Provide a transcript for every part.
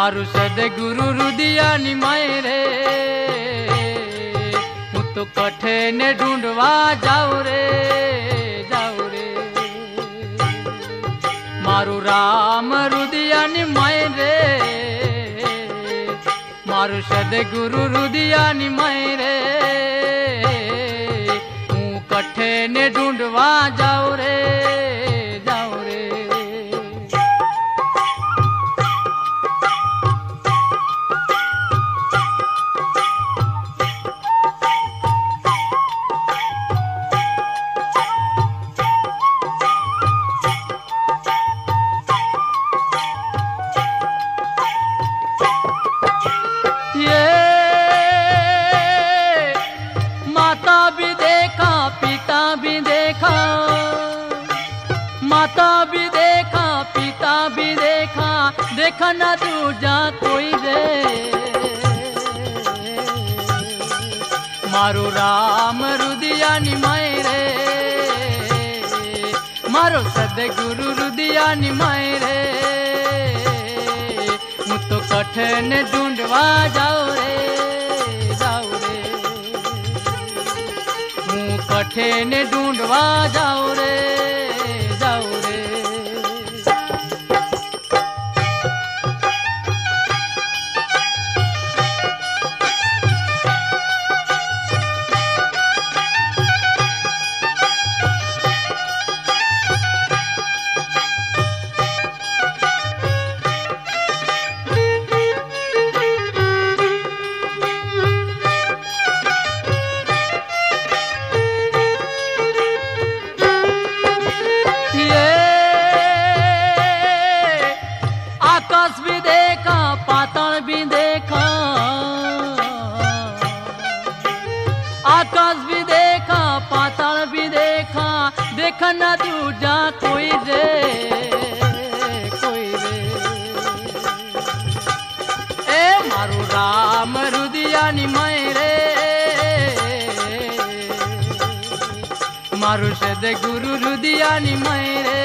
मारू सदगुरु रुदियानी माए रे, हूँ तो कठे ने ढूंढवा जाऊ रे, जाऊ रे। मारू राम रुदियानी माए रे, मारू सदगुरु रुदियानी माए रे, हूँ कठे ने ढूंढवा जाऊ रे, जाऊ रे। माता भी देखा पिता भी देखा, देखा ना दूजा कोई रे। मारो राम रुदियानी माए रे, मारो सदगुरु रुदियानी माए रे, हूँ तो कठे ने ढूंढवा जाओ रे, जाओ रे। हूँ कठे ने ढूंढवा जाओ रे, जाओ रे। आकाश भी देखा पाताल भी देखा, आकाश भी देखा पाताल भी देखा, देखा ना दूजा कोई रे, कोई रे। ए मारू राम रुदियानी माए रे, मारू सदगुरु रुदियानी माए रे,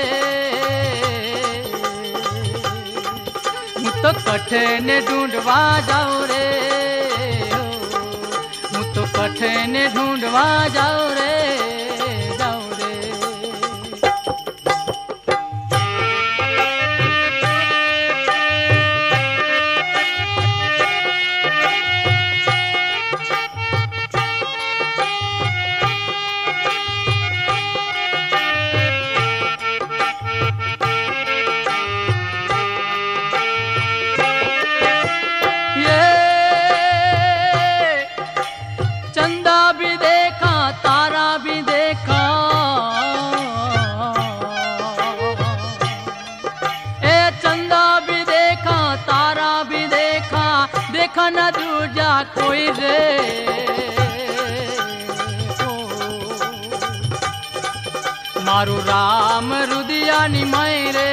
तो कठे ने ढूंढवा जाओ रे, हूँ तो कठे ने ढूंढवा जाओ रे, जाओ रे। चंदा भी देखा तारा भी देखा, ए चंदा भी देखा तारा भी देखा, देखा ना दूजा कोई रे। मारू राम रुदियानी माए रे,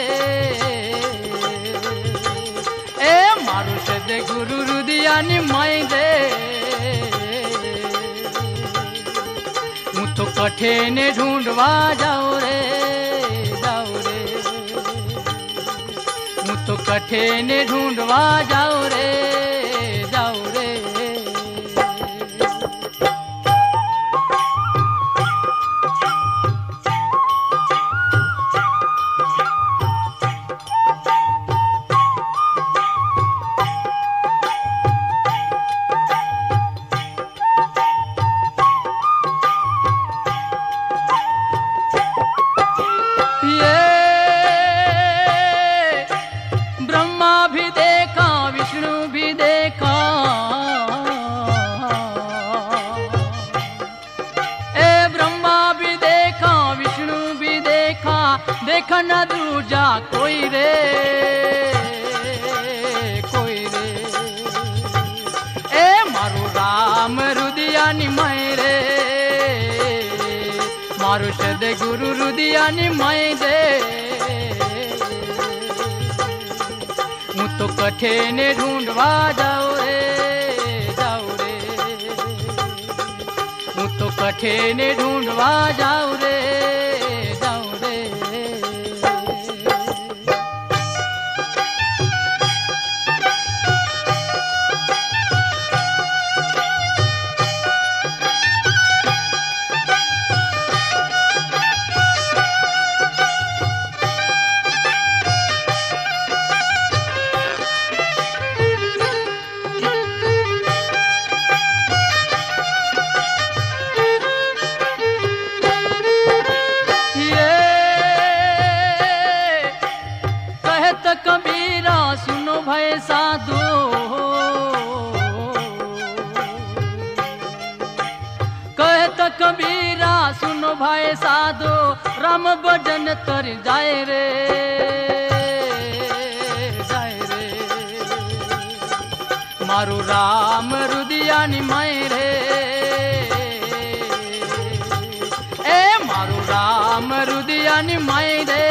ए मारू सदगुरु रुदियानी माए रे, तो कठे ने ढूंढवा जाओ रे, जाओ रे। हूँ तो कठे ने ढूंढवा जाओ रे, जाओ रे। ब्रह्मा भी देखा विष्णु भी देखा, ए ब्रह्मा भी देखा विष्णु भी देखा, देखा ना दूजा कोई रे, कोई रे। ए मारू राम रुदियानी माए रे, मारू सदगुरु रुदियानी माए रे, हूँ तो कठे ने ढूंढवा जाओ रे, जाओ रे। हूँ तो कठे ने ढूंढवा जाओ रे, जाओ रे। कबीरा सुनो भय साधो, कहत कबीरा सुनो भाई साधो, राम भजन तर जाए रे, जाए रे। मारू राम रुदियानी माय रे, ए मारू राम रुदियानी माय रे,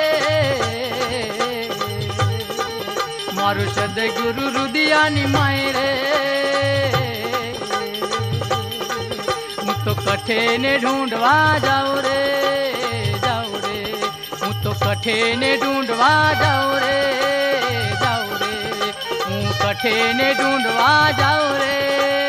मारू सद्गुरु रुदियानी माय रे। तो कठे ने ढूंढवा जाओ रे, जाओ रे, हूँ तो कठे ने ढूंढवा जाओ रे, जाओ रे, हूँ कठे ने ढूंढवा जाओ रे।